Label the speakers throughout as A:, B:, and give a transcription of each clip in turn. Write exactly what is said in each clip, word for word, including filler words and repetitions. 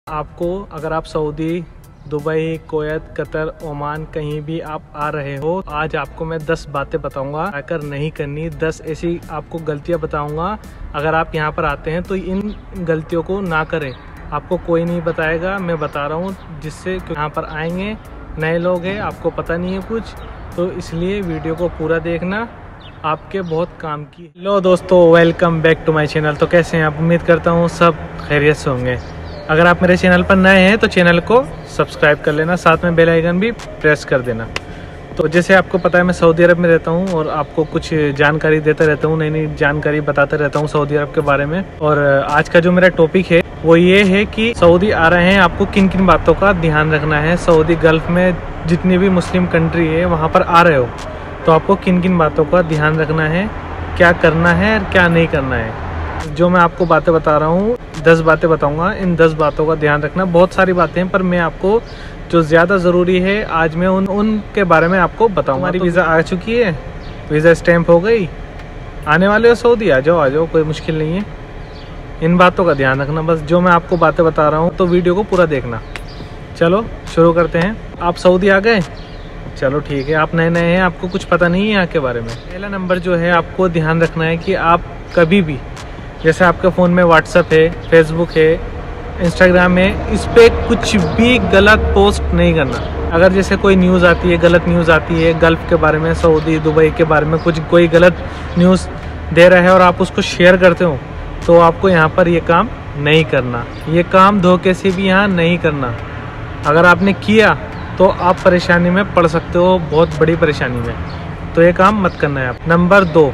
A: आपको अगर आप Saudi, Dubai, Kuwait, Qatar, Oman कहीं भी आप आ रहे हो, आज आपको मैं दस बातें बताऊंगा अगर नहीं करनी। दस ऐसी आपको गलतियां बताऊंगा, अगर आप यहां पर आते हैं तो इन गलतियों को ना करें। आपको कोई नहीं बताएगा, मैं बता रहा हूं, जिससे यहाँ पर आएंगे नए लोग हैं, आपको पता नहीं है कुछ, तो इसलिए वीडियो को पूरा देखना, आपके बहुत काम की। हेलो दोस्तों, welcome back to my channel. तो कैसे हैं आप? उम्मीद करता हूँ सब खैरियत से होंगे। अगर आप मेरे चैनल पर नए हैं तो चैनल को सब्सक्राइब कर लेना, साथ में बेल आइकन भी प्रेस कर देना। तो जैसे आपको पता है मैं सऊदी अरब में रहता हूँ और आपको कुछ जानकारी देता रहता हूँ, नई नई जानकारी बताता रहता हूँ सऊदी अरब के बारे में। और आज का जो मेरा टॉपिक है वो ये है कि सऊदी आ रहे हैं, आपको किन किन बातों का ध्यान रखना है। सऊदी गल्फ में जितनी भी मुस्लिम कंट्री है वहाँ पर आ रहे हो तो आपको किन किन बातों का ध्यान रखना है, क्या करना है और क्या नहीं करना है। जो मैं आपको बातें बता रहा हूँ, दस बातें बताऊंगा, इन दस बातों का ध्यान रखना। बहुत सारी बातें हैं पर मैं आपको जो ज़्यादा ज़रूरी है आज मैं उन उनके बारे में आपको बताऊंगा। हमारी तो वीज़ा आ चुकी है, वीज़ा स्टैंप हो गई, आने वाले हो सऊदी, आ जाओ आ जाओ, कोई मुश्किल नहीं है। इन बातों का ध्यान रखना बस, जो मैं आपको बातें बता रहा हूँ, तो वीडियो को पूरा देखना। चलो शुरू करते हैं। आप सऊदी आ गए? चलो ठीक है, आप नए नए हैं, आपको कुछ पता नहीं है यहाँ के बारे में। पहला नंबर जो है आपको ध्यान रखना है कि आप कभी भी, जैसे आपके फ़ोन में व्हाट्सअप है, फेसबुक है, इंस्टाग्राम है, इस पर कुछ भी गलत पोस्ट नहीं करना। अगर जैसे कोई न्यूज़ आती है, गलत न्यूज़ आती है गल्फ़ के बारे में, सऊदी दुबई के बारे में, कुछ कोई गलत न्यूज़ दे रहा है और आप उसको शेयर करते हो, तो आपको यहाँ पर ये काम नहीं करना। ये काम धोखे से भी यहाँ नहीं करना। अगर आपने किया तो आप परेशानी में पड़ सकते हो, बहुत बड़ी परेशानी में, तो ये काम मत करना है आप। नंबर दो,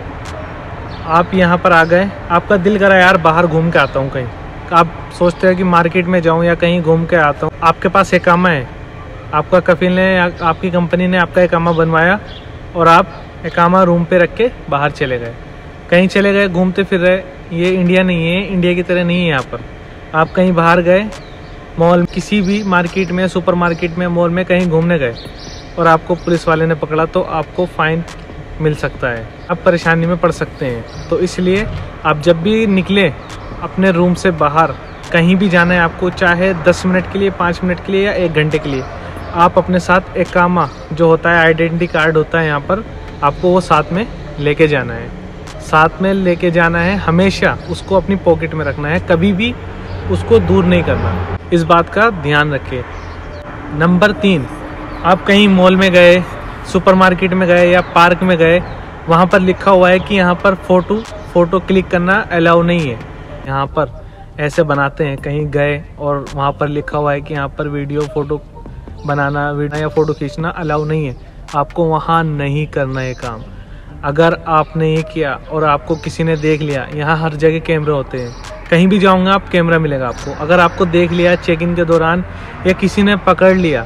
A: आप यहाँ पर आ गए, आपका दिल करा यार बाहर घूम के आता हूँ कहीं, आप सोचते हो कि मार्केट में जाऊँ या कहीं घूम के आता हूँ। आपके पास एकामा है, आपका कफील ने या आपकी कंपनी ने आपका एकामा बनवाया और आप एकामा रूम पे रख के बाहर चले गए, कहीं चले गए, घूमते फिर रहे। ये इंडिया नहीं है, इंडिया की तरह नहीं है यहाँ पर। आप कहीं बाहर गए, मॉल, किसी भी मार्केट में, सुपर मार्केट में, मॉल में कहीं घूमने गए और आपको पुलिस वाले ने पकड़ा तो आपको फ़ाइन मिल सकता है, आप परेशानी में पड़ सकते हैं। तो इसलिए आप जब भी निकले अपने रूम से बाहर, कहीं भी जाना है आपको, चाहे दस मिनट के लिए, पाँच मिनट के लिए या एक घंटे के लिए, आप अपने साथ एकामा जो होता है, आइडेंटिटी कार्ड होता है यहाँ पर, आपको वो साथ में लेके जाना है। साथ में लेके जाना है, हमेशा उसको अपनी पॉकेट में रखना है, कभी भी उसको दूर नहीं करना। इस बात का ध्यान रखें। नंबर तीन, आप कहीं मॉल में गए, सुपरमार्केट में गए या पार्क में गए, वहाँ पर लिखा हुआ है कि यहाँ पर फ़ोटो फ़ोटो क्लिक करना अलाउ नहीं है। यहाँ पर ऐसे बनाते हैं, कहीं गए और वहाँ पर लिखा हुआ है कि यहाँ पर वीडियो फ़ोटो बनाना वीडियो या फ़ोटो खींचना अलाउ नहीं है। आपको वहाँ नहीं करना है काम। अगर आपने ये किया और आपको किसी ने देख लिया, यहाँ हर जगह कैमरे होते हैं, कहीं भी जाऊँगा आप कैमरा मिलेगा आपको। अगर आपको देख लिया चेक इन के दौरान या किसी ने पकड़ लिया,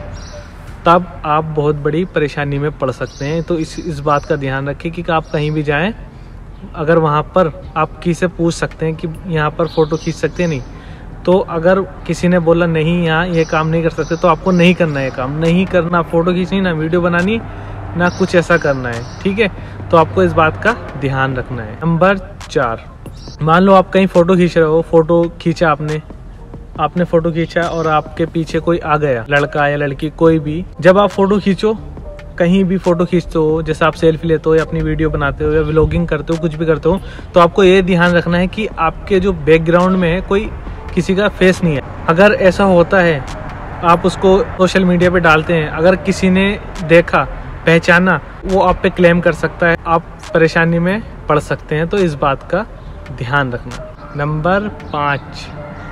A: तब आप बहुत बड़ी परेशानी में पड़ सकते हैं। तो इस इस बात का ध्यान रखें कि आप कहीं भी जाएं, अगर वहाँ पर आप किसी से पूछ सकते हैं कि यहाँ पर फ़ोटो खींच सकते हैं नहीं, तो अगर किसी ने बोला नहीं यहाँ ये काम नहीं कर सकते, तो आपको नहीं करना है काम, नहीं करना। फ़ोटो खींचनी, ना वीडियो बनानी, ना कुछ ऐसा करना है, ठीक है? तो आपको इस बात का ध्यान रखना है। नंबर चार, मान लो आप कहीं फ़ोटो खींच रहे हो, फ़ोटो खींचा आपने आपने फ़ोटो खींचा और आपके पीछे कोई आ गया, लड़का या लड़की, कोई भी। जब आप फ़ोटो खींचो, कहीं भी फ़ोटो खींचते हो, जैसे आप सेल्फी लेते हो या अपनी वीडियो बनाते हो या व्लॉगिंग करते हो, कुछ भी करते हो, तो आपको ये ध्यान रखना है कि आपके जो बैकग्राउंड में है कोई किसी का फेस नहीं है। अगर ऐसा होता है, आप उसको सोशल मीडिया पे डालते हैं, अगर किसी ने देखा, पहचाना, वो आप पे क्लेम कर सकता है, आप परेशानी में पड़ सकते हैं। तो इस बात का ध्यान रखना। नंबर पाँच,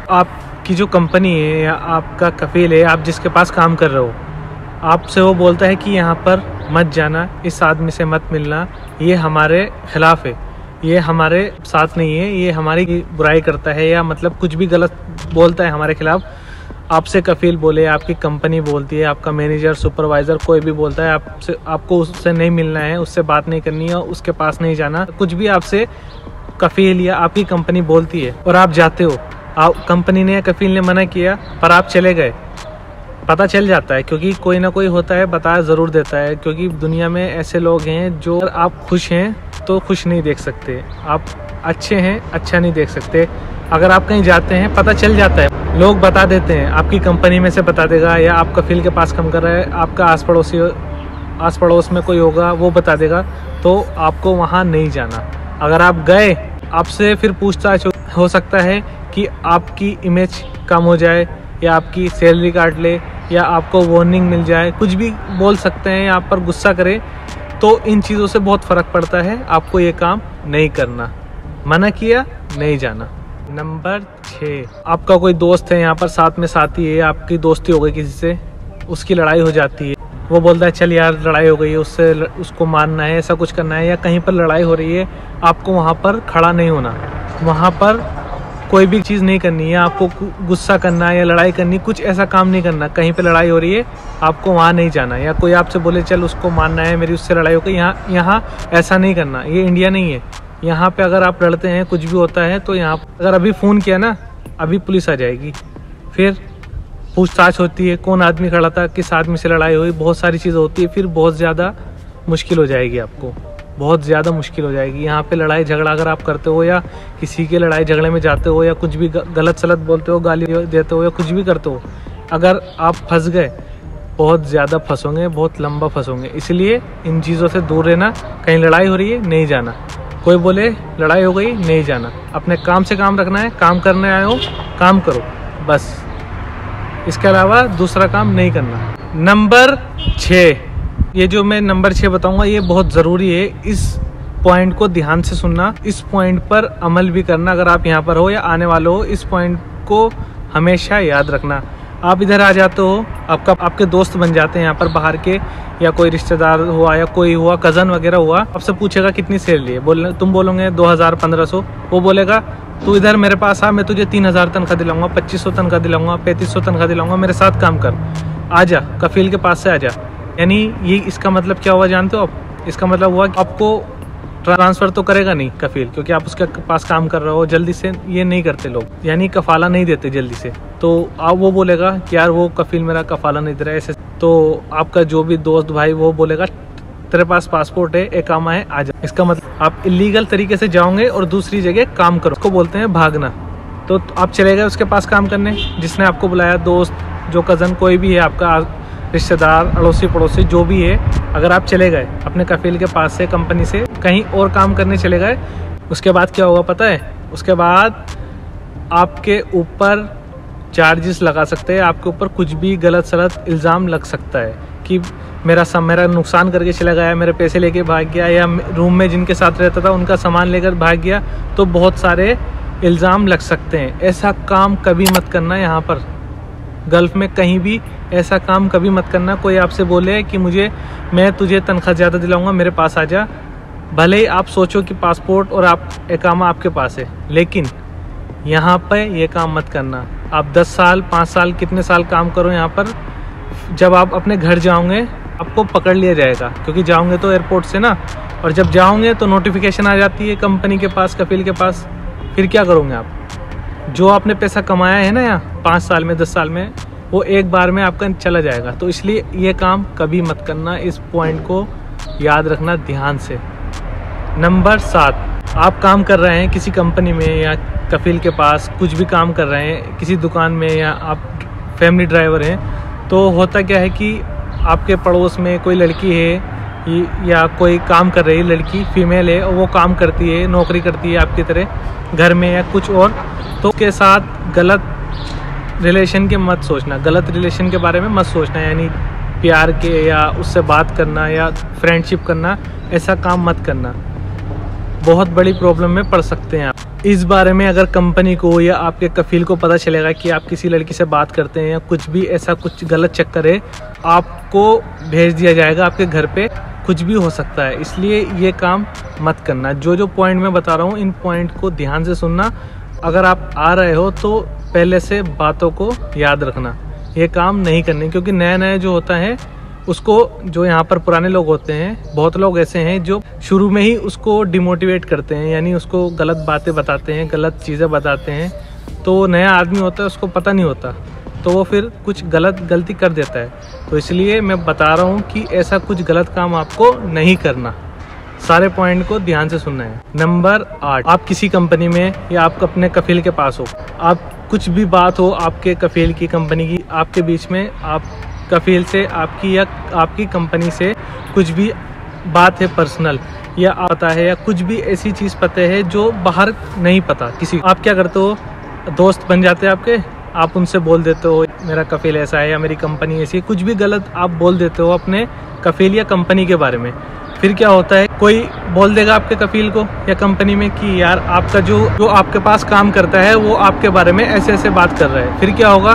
A: आपकी जो कंपनी है या आपका कफील है, आप जिसके पास काम कर रहे हो, आपसे वो बोलता है कि यहाँ पर मत जाना, इस आदमी से मत मिलना, ये हमारे खिलाफ है, ये हमारे साथ नहीं है, ये हमारी बुराई करता है, या मतलब कुछ भी गलत बोलता है हमारे खिलाफ। आपसे कफील बोले, आपकी कंपनी बोलती है, आपका मैनेजर, सुपरवाइज़र कोई भी बोलता है आपसे, आपको उससे नहीं मिलना है, उससे बात नहीं करनी है, उसके पास नहीं जाना, कुछ भी आपसे कफील या आपकी कंपनी बोलती है और आप जाते हो, आप कंपनी ने या कफील ने मना किया पर आप चले गए, पता चल जाता है, क्योंकि कोई ना कोई होता है बता ज़रूर देता है। क्योंकि दुनिया में ऐसे लोग हैं जो आप खुश हैं तो खुश नहीं देख सकते, आप अच्छे हैं अच्छा नहीं देख सकते, अगर आप कहीं जाते हैं पता चल जाता है, लोग बता देते हैं, आपकी कंपनी में से बता देगा या आप कफील के पास काम कर रहे हैं, आपका आस पड़ोसी आस पड़ोस में कोई होगा वो बता देगा, तो आपको वहाँ नहीं जाना। अगर आप गए आपसे फिर पूछताछ हो सकता है कि आपकी इमेज कम हो जाए या आपकी सैलरी काट ले या आपको वार्निंग मिल जाए, कुछ भी बोल सकते हैं, आप पर गुस्सा करे। तो इन चीज़ों से बहुत फ़र्क पड़ता है, आपको ये काम नहीं करना। मना किया, नहीं जाना। नंबर छः, आपका कोई दोस्त है यहाँ पर साथ में साथी है, आपकी दोस्ती हो गई किसी से, उसकी लड़ाई हो जाती है, वो बोलता है चल यार लड़ाई हो गई है, उससे उसको मारना है, ऐसा कुछ करना है, या कहीं पर लड़ाई हो रही है, आपको वहाँ पर खड़ा नहीं होना, वहाँ पर कोई भी चीज़ नहीं करनी है, आपको गुस्सा करना है या लड़ाई करनी, कुछ ऐसा काम नहीं करना। कहीं पे लड़ाई हो रही है आपको वहाँ नहीं जाना, या कोई आपसे बोले चल उसको मारना है, मेरी उससे लड़ाई हो गई, यहाँ यहाँ ऐसा नहीं करना। ये इंडिया नहीं है, यहाँ पे अगर आप लड़ते हैं कुछ भी होता है तो यहाँ अगर अभी फ़ोन किया ना, अभी पुलिस आ जाएगी, फिर पूछताछ होती है कौन आदमी खड़ा था, किस आदमी से लड़ाई हुई, बहुत सारी चीज़ें होती है, फिर बहुत ज़्यादा मुश्किल हो जाएगी, आपको बहुत ज़्यादा मुश्किल हो जाएगी। यहाँ पे लड़ाई झगड़ा अगर आप करते हो या किसी के लड़ाई झगड़े में जाते हो या कुछ भी गलत सलत बोलते हो, गाली देते हो या कुछ भी करते हो, अगर आप फंस गए बहुत ज़्यादा फंसोगे, बहुत लंबा फंसोगे। इसलिए इन चीज़ों से दूर रहना। कहीं लड़ाई हो रही है नहीं जाना, कोई बोले लड़ाई हो गई नहीं जाना, अपने काम से काम रखना है, काम करने आए हो काम करो बस, इसके अलावा दूसरा काम नहीं करना। नंबर छः, ये जो मैं नंबर छः बताऊंगा ये बहुत ज़रूरी है, इस पॉइंट को ध्यान से सुनना, इस पॉइंट पर अमल भी करना। अगर आप यहाँ पर हो या आने वाले हो, इस पॉइंट को हमेशा याद रखना। आप इधर आ जाते हो, आपका आपके दोस्त बन जाते हैं यहाँ पर बाहर के, या कोई रिश्तेदार हुआ या कोई हुआ कज़न वगैरह हुआ, आपसे पूछेगा कितनी सैलरी है, बोल तुम बोलोगे दो हज़ार पंद्रह सौ, वो बोलेगा तू इधर मेरे पास आ, मैं तुझे तीन हज़ार तनख्वाह दिलाऊंगा, पच्चीस सौ तनख्वाह दिलाऊंगा, पैंतीस सौ तनख्वाह दिलाऊंगा, मेरे साथ काम कर, आजा कफील के पास से आजा। यानी ये इसका मतलब क्या हुआ जानते हो आप? इसका मतलब हुआ कि आपको ट्रांसफ़र तो करेगा नहीं कफील, क्योंकि आप उसके पास काम कर रहे हो जल्दी से, ये नहीं करते लोग, यानी कफाला नहीं देते जल्दी से। तो आप वो बोलेगा कि यार वो कफील मेरा कफाला नहीं दे रहा है ऐसे, तो आपका जो भी दोस्त भाई वो बोलेगा तेरे पास पासपोर्ट है, एकामा है, आजा। इसका मतलब आप इलीगल तरीके से जाओगे और दूसरी जगह काम करो, उसको बोलते हैं भागना। तो आप चले गए उसके पास काम करने, जिसने आपको बुलाया, दोस्त, जो कज़न, कोई भी है आपका रिश्तेदार, अड़ोसी पड़ोसी जो भी है, अगर आप चले गए अपने कफील के पास से, कंपनी से कहीं और काम करने चले गए, उसके बाद क्या होगा पता है? उसके बाद आपके ऊपर चार्जेस लगा सकते हैं, आपके ऊपर कुछ भी गलत सलत इल्ज़ाम लग सकता है कि मेरा सम मेरा नुकसान करके चला गया, मेरे पैसे लेके भाग गया, या रूम में जिनके साथ रहता था उनका सामान लेकर भाग गया, तो बहुत सारे इल्ज़ाम लग सकते हैं। ऐसा काम कभी मत करना। यहाँ पर गल्फ़ में कहीं भी ऐसा काम कभी मत करना। कोई आपसे बोले कि मुझे मैं तुझे तनख्वाह ज़्यादा दिलाऊंगा, मेरे पास आ जा, भले ही आप सोचो कि पासपोर्ट और आप एकामा आपके पास है, लेकिन यहाँ पे ये काम मत करना। आप दस साल पाँच साल कितने साल काम करो यहाँ पर, जब आप अपने घर जाओगे आपको पकड़ लिया जाएगा, क्योंकि जाओगे तो एयरपोर्ट से ना, और जब जाओगे तो नोटिफिकेशन आ जाती है कंपनी के पास, कफील के पास, फिर क्या करोगे आप? जो आपने पैसा कमाया है ना यहाँ पाँच साल में दस साल में, वो एक बार में आपका चला जाएगा। तो इसलिए ये काम कभी मत करना, इस पॉइंट को याद रखना ध्यान से। नंबर सात, आप काम कर रहे हैं किसी कंपनी में या कफील के पास, कुछ भी काम कर रहे हैं किसी दुकान में, या आप फैमिली ड्राइवर हैं, तो होता क्या है कि आपके पड़ोस में कोई लड़की है या कोई काम कर रही है, लड़की फीमेल है और वो काम करती है, नौकरी करती है आपकी तरह घर में या कुछ और, तो उसके साथ गलत रिलेशन के मत सोचना, गलत रिलेशन के बारे में मत सोचना, यानी प्यार के या उससे बात करना या फ्रेंडशिप करना, ऐसा काम मत करना, बहुत बड़ी प्रॉब्लम में पड़ सकते हैं आप। इस बारे में अगर कंपनी को या आपके कफील को पता चलेगा कि आप किसी लड़की से बात करते हैं या कुछ भी ऐसा कुछ गलत चक्कर है, आपको भेज दिया जाएगा आपके घर पे, कुछ भी हो सकता है। इसलिए ये काम मत करना। जो जो पॉइंट मैं बता रहा हूँ इन पॉइंट को ध्यान से सुनना। अगर आप आ रहे हो तो पहले से बातों को याद रखना, ये काम नहीं करने, क्योंकि नया नया जो होता है उसको, जो यहाँ पर पुराने लोग होते हैं, बहुत लोग ऐसे हैं जो शुरू में ही उसको डिमोटिवेट करते हैं, यानी उसको गलत बातें बताते हैं, गलत चीज़ें बताते हैं। तो नया आदमी होता है उसको पता नहीं होता, तो वो फिर कुछ गलत गलती कर देता है। तो इसलिए मैं बता रहा हूँ कि ऐसा कुछ गलत काम आपको नहीं करना, सारे पॉइंट को ध्यान से सुनना है। नंबर आठ, आप किसी कंपनी में या आप अपने कफील के पास हो, आप कुछ भी बात हो आपके कफील की कंपनी की आपके बीच में, आप कफील से आपकी या आपकी कंपनी से कुछ भी बात है पर्सनल या आता है या कुछ भी ऐसी चीज़ पता है जो बाहर नहीं पता किसी, आप क्या करते हो, दोस्त बन जाते हैं आपके, आप उनसे बोल देते हो मेरा कफील ऐसा है या मेरी कंपनी ऐसी है, कुछ भी गलत आप बोल देते हो अपने कफील या कंपनी के बारे में। फिर क्या होता है, कोई बोल देगा आपके कफील को या कंपनी में कि यार आपका जो जो आपके पास काम करता है वो आपके बारे में ऐसे ऐसे बात कर रहा है। फिर क्या होगा,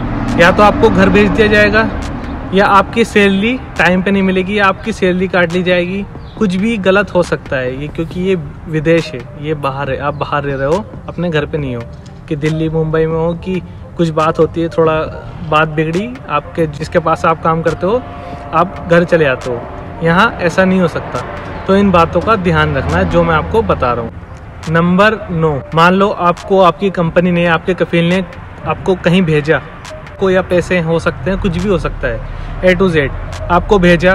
A: या तो आपको घर भेज दिया जाएगा या आपकी सैलरी टाइम पे नहीं मिलेगी या आपकी सैलरी काट ली जाएगी, कुछ भी गलत हो सकता है ये, क्योंकि ये विदेश है, ये बाहर है, आप बाहर रह रहे हो, अपने घर पे नहीं हो, कि दिल्ली मुंबई में हो कि कुछ बात होती है, थोड़ा बात बिगड़ी आपके जिसके पास आप काम करते हो, आप घर चले जाते हो। यहाँ ऐसा नहीं हो सकता, तो इन बातों का ध्यान रखना है जो मैं आपको बता रहा हूँ। नंबर नौ, मान लो आपको आपकी कंपनी ने, आपके कफील ने आपको कहीं भेजा, को या पैसे हो सकते हैं, कुछ भी हो सकता है, ए टू जेड आपको भेजा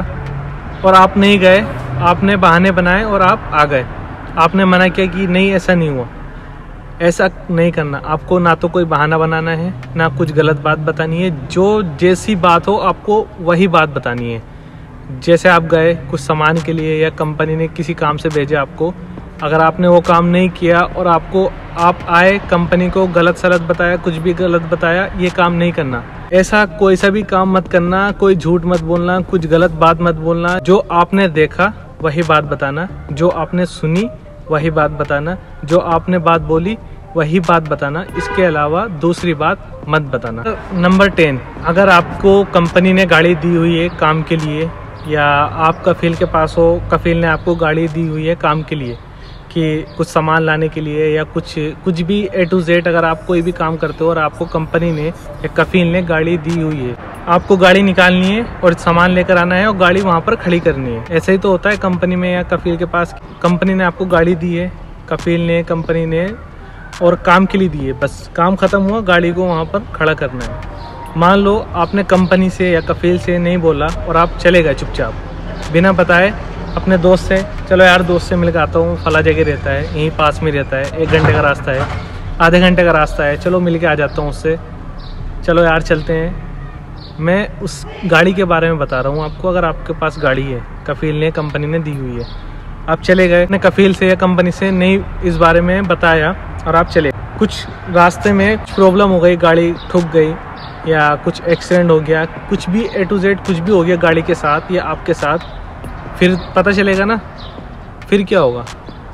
A: और आप नहीं गए, आपने बहाने बनाए और आप आ गए, आपने मना किया कि नहीं ऐसा नहीं हुआ। ऐसा नहीं करना, आपको ना तो कोई बहाना बनाना है ना कुछ गलत बात बतानी है, जो जैसी बात हो आपको वही बात बतानी है। जैसे आप गए कुछ सामान के लिए या कंपनी ने किसी काम से भेजा आपको, अगर आपने वो काम नहीं किया और आपको आप आए कंपनी को गलत सलत बताया, कुछ भी गलत बताया, ये काम नहीं करना। ऐसा कोई सा भी काम मत करना, कोई झूठ मत बोलना, कुछ गलत बात मत बोलना। जो आपने देखा वही बात बताना, जो आपने सुनी वही बात बताना, जो आपने बात बोली वही बात बताना, इसके अलावा दूसरी बात मत बताना। नंबर टेन, अगर आपको कंपनी ने गाड़ी दी हुई है काम के लिए या आप कफील के पास हो, कफील ने आपको गाड़ी दी हुई है काम के लिए कि कुछ सामान लाने के लिए या कुछ कुछ भी ए टू जेड, अगर आप कोई भी काम करते हो और आपको कंपनी ने या कफील ने गाड़ी दी हुई है, आपको गाड़ी निकालनी है और सामान लेकर आना है और गाड़ी वहाँ पर खड़ी करनी है। ऐसे ही तो होता है कंपनी में या कफील के पास, कंपनी ने आपको गाड़ी दी है, कफील ने कंपनी ने, और काम के लिए दी है, बस काम ख़त्म हुआ, गाड़ी को वहाँ पर खड़ा करना है। मान लो आपने कंपनी से या कफील से नहीं बोला और आप चले गए चुपचाप बिना बताए अपने दोस्त से, चलो यार दोस्त से मिल के आता हूँ, फला जगह रहता है, यहीं पास में रहता है, एक घंटे का रास्ता है, आधे घंटे का रास्ता है, चलो मिल के आ जाता हूँ उससे, चलो यार चलते हैं। मैं उस गाड़ी के बारे में बता रहा हूँ आपको। अगर आपके पास गाड़ी है, कफील ने कंपनी ने दी हुई है, आप चले गए, अपने कफील से या कंपनी से नहीं इस बारे में बताया और आप चले, कुछ रास्ते में प्रॉब्लम हो गई, गाड़ी ठुक गई या कुछ एक्सीडेंट हो गया, कुछ भी ए टू जेड कुछ भी हो गया गाड़ी के साथ या आपके साथ, फिर पता चलेगा ना, फिर क्या होगा,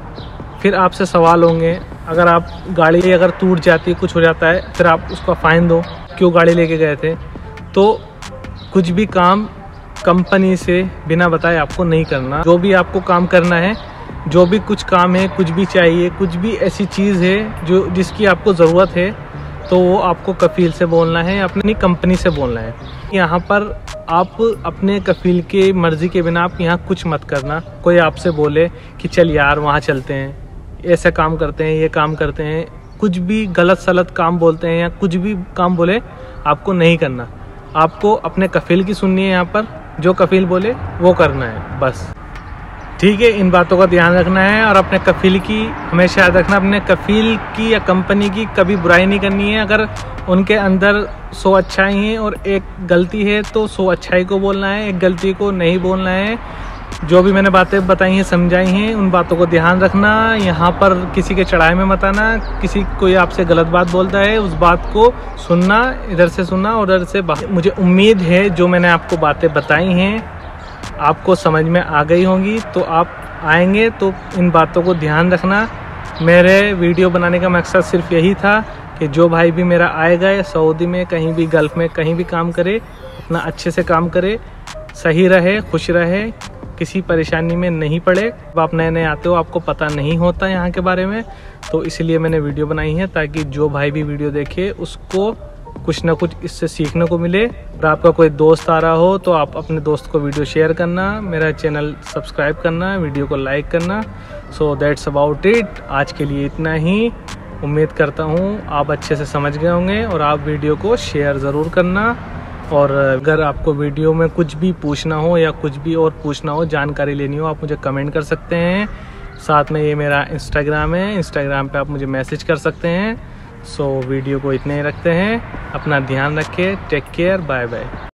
A: फिर आपसे सवाल होंगे। अगर आप गाड़ी अगर टूट जाती है, कुछ हो जाता है, फिर आप उसका फ़ाइन दो, क्यों गाड़ी लेके गए थे। तो कुछ भी काम कंपनी से बिना बताए आपको नहीं करना। जो भी आपको काम करना है, जो भी कुछ काम है, कुछ भी चाहिए, कुछ भी ऐसी चीज़ है जो जिसकी आपको ज़रूरत है, तो वो आपको कफील से बोलना है, अपनी कंपनी से बोलना है। यहाँ पर आप अपने कफील के मर्ज़ी के बिना आप यहाँ कुछ मत करना। कोई आपसे बोले कि चल यार वहाँ चलते हैं, ऐसा काम करते हैं, ये काम करते हैं, कुछ भी गलत सलत काम बोलते हैं या कुछ भी काम बोले, आपको नहीं करना। आपको अपने कफील की सुननी है, यहाँ पर जो कफील बोले वो करना है, बस। ठीक है, इन बातों का ध्यान रखना है और अपने कफील की हमेशा याद रखना, अपने कफील की या कंपनी की कभी बुराई नहीं करनी है। अगर उनके अंदर सौ अच्छाई हैं और एक गलती है तो सौ अच्छाई को बोलना है, एक गलती को नहीं बोलना है। जो भी मैंने बातें बताई हैं, समझाई हैं, उन बातों को ध्यान रखना। यहाँ पर किसी के चढ़ाई में मत आना। किसी कोई आपसे गलत बात बोलता है, उस बात को सुनना, इधर से सुनना और उधर से बात। मुझे उम्मीद है जो मैंने आपको बातें बताई हैं आपको समझ में आ गई होंगी। तो आप आएंगे तो इन बातों को ध्यान रखना। मेरे वीडियो बनाने का मकसद सिर्फ यही था कि जो भाई भी मेरा आएगा सऊदी में, कहीं भी गल्फ़ में, कहीं भी काम करे, अपना अच्छे से काम करे, सही रहे, खुश रहे, किसी परेशानी में नहीं पड़े। जब आप नए नए आते हो, आपको पता नहीं होता यहाँ के बारे में, तो इसलिए मैंने वीडियो बनाई है ताकि जो भाई भी वीडियो देखे उसको कुछ ना कुछ इससे सीखने को मिले। और आपका कोई दोस्त आ रहा हो तो आप अपने दोस्त को वीडियो शेयर करना, मेरा चैनल सब्सक्राइब करना, वीडियो को लाइक करना। So that's about it. आज के लिए इतना ही। उम्मीद करता हूँ आप अच्छे से समझ गए होंगे और आप वीडियो को शेयर ज़रूर करना। और अगर आपको वीडियो में कुछ भी पूछना हो या कुछ भी और पूछना हो, जानकारी लेनी हो, आप मुझे कमेंट कर सकते हैं। साथ में ये मेरा इंस्टाग्राम है, इंस्टाग्राम पे आप मुझे मैसेज कर सकते हैं। सो वीडियो को इतने ही रखते हैं। अपना ध्यान रखें। Take care. Bye bye.